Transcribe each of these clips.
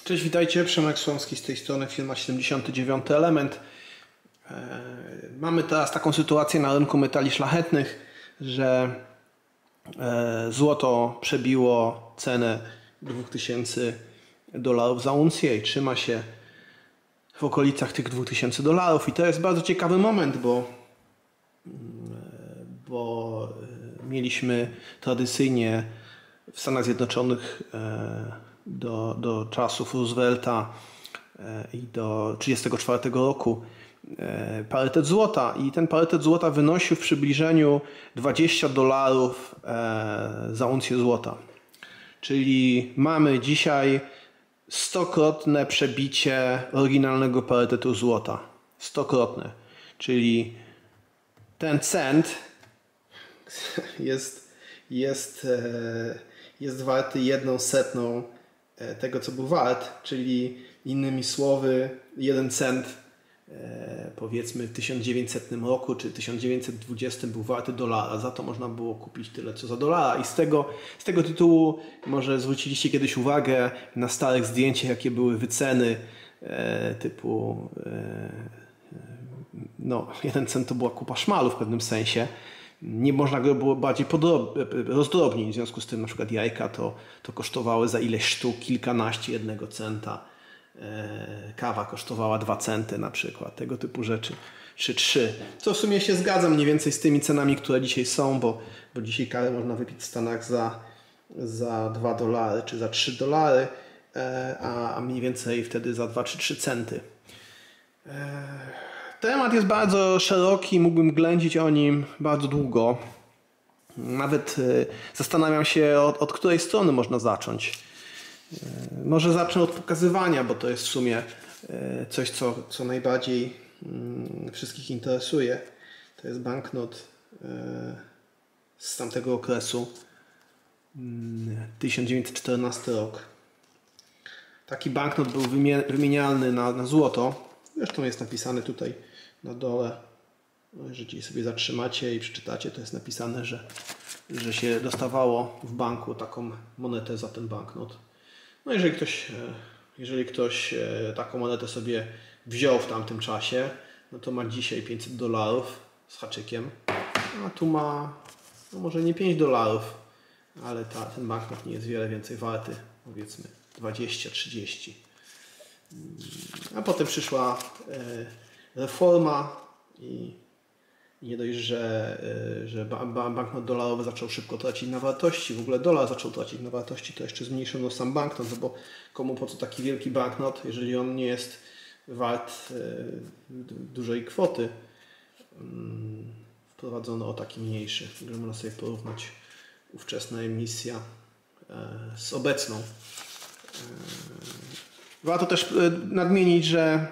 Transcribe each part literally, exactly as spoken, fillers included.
Cześć, witajcie. Przemek Słomski z tej strony, firma siedemdziesiąty dziewiąty Element. Mamy teraz taką sytuację na rynku metali szlachetnych, że złoto przebiło cenę dwa tysiące dolarów za uncję i trzyma się w okolicach tych dwóch tysięcy dolarów. I to jest bardzo ciekawy moment, bo, bo mieliśmy tradycyjnie w Stanach Zjednoczonych do, do czasów Roosevelta i do trzydziestego czwartego roku parytet złota i ten parytet złota wynosił w przybliżeniu dwadzieścia dolarów za uncję złota. Czyli mamy dzisiaj stokrotne przebicie oryginalnego parytetu złota. Stokrotne. Czyli ten cent jest, jest, jest warty jedną setną tego, co był wart, czyli innymi słowy jeden cent powiedzmy w tysiąc dziewięćsetnym roku czy tysiąc dziewięćset dwudziestym był warty dolara. Za to można było kupić tyle co za dolara i z tego, z tego tytułu może zwróciliście kiedyś uwagę na starych zdjęciach, jakie były wyceny e, typu e, no jeden cent to była kupa szmalu w pewnym sensie. Nie można go było bardziej rozdrobnić, w związku z tym na przykład jajka to, to kosztowały za ileś sztuk kilkanaście jednego centa. Kawa kosztowała dwa centy na przykład, tego typu rzeczy, czy trzy. Co w sumie się zgadza mniej więcej z tymi cenami, które dzisiaj są, bo, bo dzisiaj kawę można wypić w Stanach za, za dwa dolary czy za trzy dolary, a, a mniej więcej wtedy za dwa czy trzy centy. Temat jest bardzo szeroki, mógłbym ględzić o nim bardzo długo. Nawet zastanawiam się, od, od której strony można zacząć. Może zacznę od pokazywania, bo to jest w sumie coś, co, co najbardziej wszystkich interesuje. To jest banknot z tamtego okresu, tysiąc dziewięćset czternasty rok. Taki banknot był wymienialny na, na złoto. Zresztą jest napisane tutaj na dole. Jeżeli sobie zatrzymacie i przeczytacie, to jest napisane, że, że się dostawało w banku taką monetę za ten banknot. No jeżeli ktoś, jeżeli ktoś taką monetę sobie wziął w tamtym czasie, no to ma dzisiaj pięćset dolarów z haczykiem, a tu ma no może nie pięć dolarów, ale ta, ten banknot nie jest wiele więcej warty, powiedzmy dwadzieścia trzydzieści. A potem przyszła reforma i nie dość, że, że banknot dolarowy zaczął szybko tracić na wartości, w ogóle dolar zaczął tracić na wartości, to jeszcze zmniejszono sam banknot, no bo komu po co taki wielki banknot, jeżeli on nie jest wart dużej kwoty. Wprowadzono o taki mniejszy, który można sobie porównać ówczesna emisja z obecną. Warto też nadmienić, że,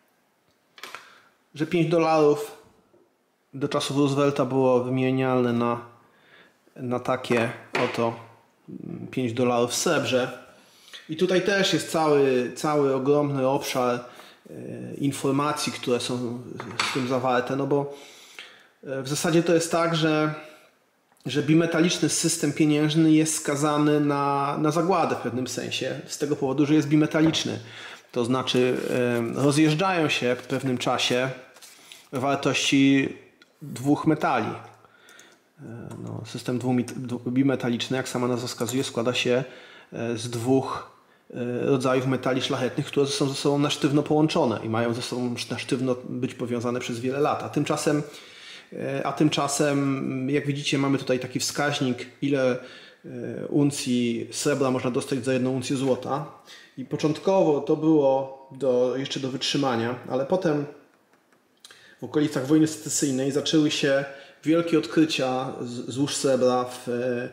że pięć dolarów do czasów Roosevelta było wymienialne na, na takie oto pięć dolarów w srebrze. I tutaj też jest cały, cały ogromny obszar e, informacji, które są w tym zawarte, no bo w zasadzie to jest tak, że, że bimetaliczny system pieniężny jest skazany na, na zagładę w pewnym sensie, z tego powodu, że jest bimetaliczny. To znaczy e, rozjeżdżają się w pewnym czasie wartości dwóch metali. No, system bimetaliczny, jak sama nazwa wskazuje, składa się z dwóch rodzajów metali szlachetnych, które są ze sobą na sztywno połączone i mają ze sobą na sztywno być powiązane przez wiele lat. A tymczasem, a tymczasem jak widzicie, mamy tutaj taki wskaźnik, ile uncji srebra można dostać za jedną uncję złota. I początkowo to było do, jeszcze do wytrzymania, ale potem w okolicach wojny secesyjnej zaczęły się wielkie odkrycia złóż srebra w,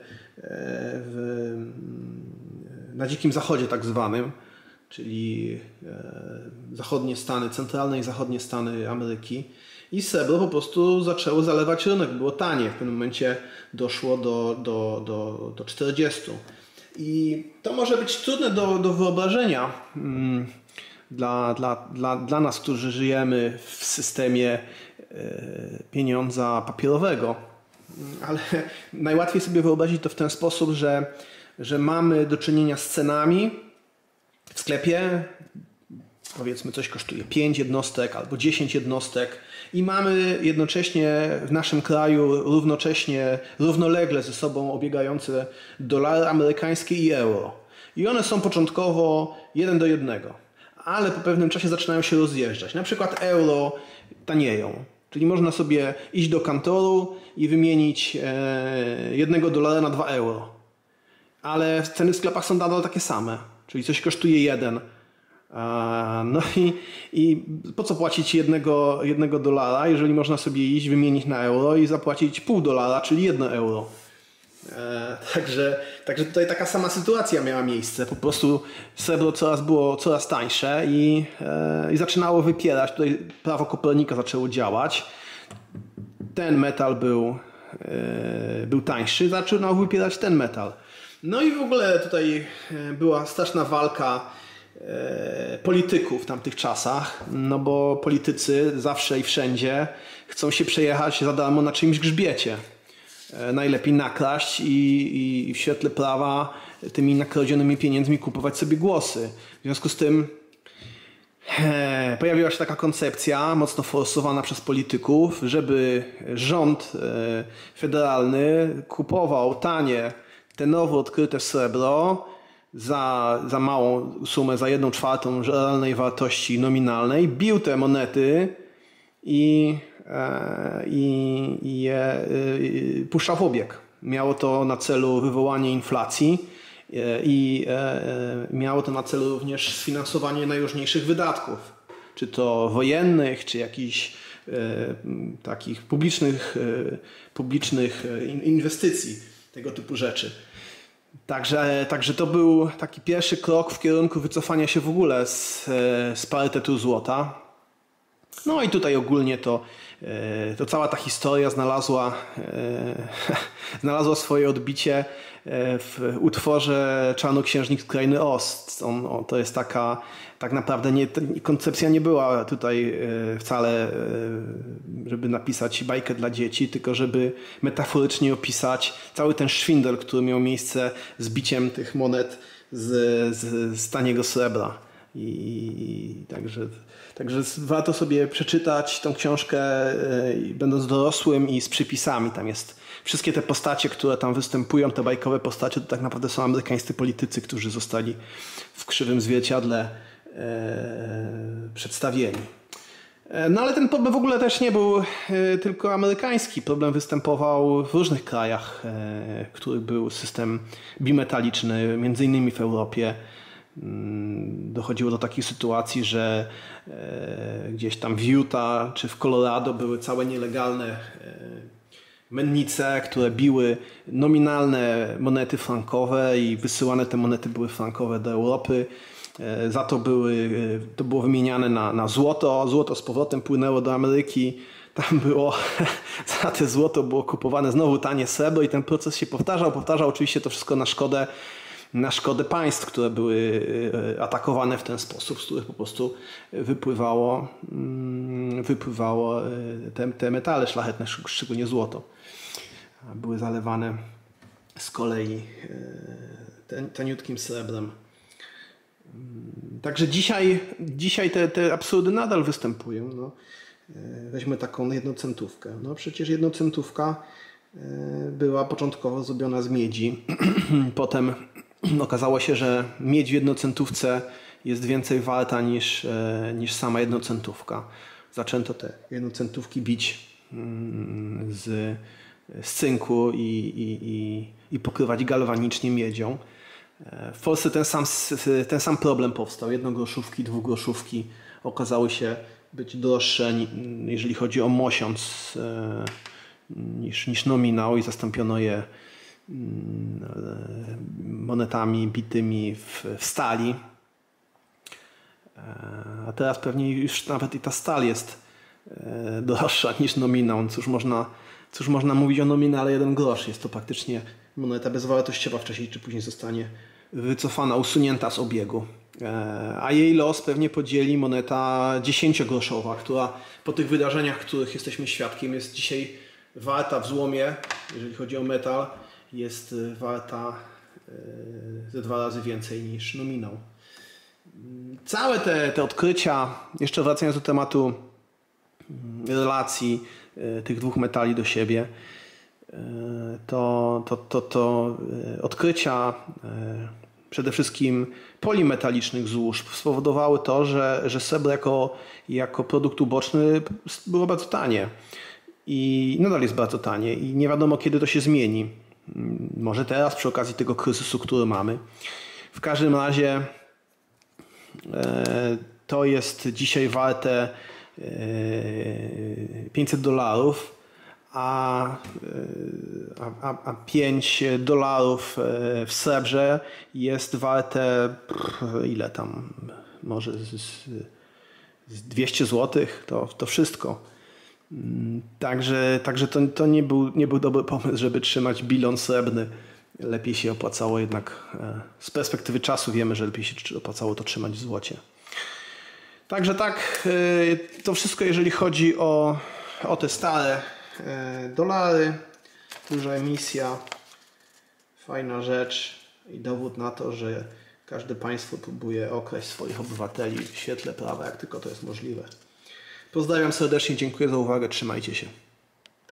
w, na Dzikim Zachodzie tak zwanym, czyli zachodnie Stany, centralne i zachodnie Stany Ameryki. I srebro po prostu zaczęło zalewać rynek, było tanie. W pewnym momencie doszło do, do, do, do czterdziestu. I to może być trudne do, do wyobrażenia. Dla, dla, dla, dla nas, którzy żyjemy w systemie e, pieniądza papierowego. Ale najłatwiej sobie wyobrazić to w ten sposób, że, że mamy do czynienia z cenami, w sklepie powiedzmy coś kosztuje pięć jednostek albo dziesięć jednostek i mamy jednocześnie w naszym kraju równocześnie, równolegle ze sobą obiegające dolary amerykańskie i euro. I one są początkowo jeden do jednego, ale po pewnym czasie zaczynają się rozjeżdżać. Na przykład euro tanieją, czyli można sobie iść do kantoru i wymienić jednego dolara na dwa euro. Ale ceny w sklepach są nadal takie same, czyli coś kosztuje jeden. No i, i po co płacić jednego, jednego dolara, jeżeli można sobie iść, wymienić na euro i zapłacić pół dolara, czyli jedno euro. E, także, także tutaj taka sama sytuacja miała miejsce. Po prostu srebro coraz było coraz tańsze i, e, i zaczynało wypierać. Tutaj prawo Kopernika zaczęło działać. Ten metal był, e, był tańszy, zaczynał wypierać ten metal. No i w ogóle tutaj była straszna walka polityków w tamtych czasach, no bo politycy zawsze i wszędzie chcą się przejechać za darmo na czyimś grzbiecie. Najlepiej nakraść i, i w świetle prawa tymi nakradzionymi pieniędzmi kupować sobie głosy. W związku z tym e, pojawiła się taka koncepcja mocno forsowana przez polityków, żeby rząd e, federalny kupował tanie te nowo odkryte srebro za, za małą sumę, za jedną czwartą realnej wartości nominalnej, bił te monety i, e, i, i je y, puszczał w obieg. Miało to na celu wywołanie inflacji e, i e, miało to na celu również sfinansowanie najróżniejszych wydatków, czy to wojennych, czy jakichś e, takich publicznych, e, publicznych inwestycji, tego typu rzeczy. Także, także to był taki pierwszy krok w kierunku wycofania się w ogóle z, z parytetu złota. No i tutaj ogólnie to, to cała ta historia znalazła, znalazła swoje odbicie w utworze Czarnoksiężnik z Krainy Ost. On, on, to jest taka, tak naprawdę nie, koncepcja nie była tutaj wcale, żeby napisać bajkę dla dzieci, tylko żeby metaforycznie opisać cały ten szwindel, który miał miejsce z biciem tych monet z, z, z taniego srebra. I, i także, także warto sobie przeczytać tą książkę będąc dorosłym i z przypisami. Tam jest wszystkie te postacie, które tam występują, te bajkowe postacie, to tak naprawdę są amerykańscy politycy, którzy zostali w krzywym zwierciadle e, przedstawieni. No ale ten problem w ogóle też nie był e, tylko amerykański. Problem występował w różnych krajach, e, w których był system bimetaliczny, między innymi w Europie. Dochodziło do takich sytuacji, że e, gdzieś tam w Utah czy w Colorado były całe nielegalne e, mennice, które biły nominalne monety frankowe i wysyłane te monety były frankowe do Europy. E, za to, były, e, to było wymieniane na, na złoto. Złoto z powrotem płynęło do Ameryki. Tam było, za te złoto było kupowane znowu tanie srebro i ten proces się powtarzał. Powtarzał oczywiście to wszystko na szkodę na szkodę państw, które były atakowane w ten sposób, z których po prostu wypływało, wypływało te, te metale szlachetne, szczególnie złoto. Były zalewane z kolei taniutkim srebrem. Także dzisiaj, dzisiaj te, te absurdy nadal występują. No, weźmy taką jednocentówkę. No przecież jednocentówka była początkowo zrobiona z miedzi. Potem okazało się, że miedź w jednocentówce jest więcej warta niż, niż sama jednocentówka. Zaczęto te jednocentówki bić z, z cynku i, i, i, i pokrywać galwanicznie miedzią. W Polsce ten sam, ten sam problem powstał. Jednogroszówki, dwugroszówki okazały się być droższe, jeżeli chodzi o mosiąc, niż, niż nominał i zastąpiono je monetami bitymi w, w stali. A teraz pewnie już nawet i ta stal jest droższa niż nominał. Cóż można, cóż można mówić o nominale jeden grosz. Jest to praktycznie moneta bezwartościowa, wcześniej czy później zostanie wycofana, usunięta z obiegu. A jej los pewnie podzieli moneta dziesięciogroszowa, która po tych wydarzeniach, których jesteśmy świadkiem, jest dzisiaj warta w złomie, jeżeli chodzi o metal, jest warta ze dwa razy więcej niż nominał. Całe te, te odkrycia, jeszcze wracając do tematu relacji tych dwóch metali do siebie, to, to, to, to odkrycia przede wszystkim polimetalicznych złóż spowodowały to, że, że srebro jako, jako produkt uboczny było bardzo tanie i nadal jest bardzo tanie i nie wiadomo, kiedy to się zmieni. Może teraz przy okazji tego kryzysu, który mamy. W każdym razie to jest dzisiaj warte pięćset dolarów, a, a, a pięć dolarów w srebrze jest warte ile tam, może z, z dwieście złotych, to, to wszystko. Także, także to, to nie, był, nie był dobry pomysł, żeby trzymać bilon srebrny. Lepiej się opłacało jednak, z perspektywy czasu wiemy, że lepiej się opłacało to trzymać w złocie. Także tak, to wszystko jeżeli chodzi o, o te stare dolary. Duża emisja, fajna rzecz i dowód na to, że każde państwo próbuje okraść swoich obywateli w świetle prawa, jak tylko to jest możliwe. Pozdrawiam serdecznie, dziękuję za uwagę, trzymajcie się.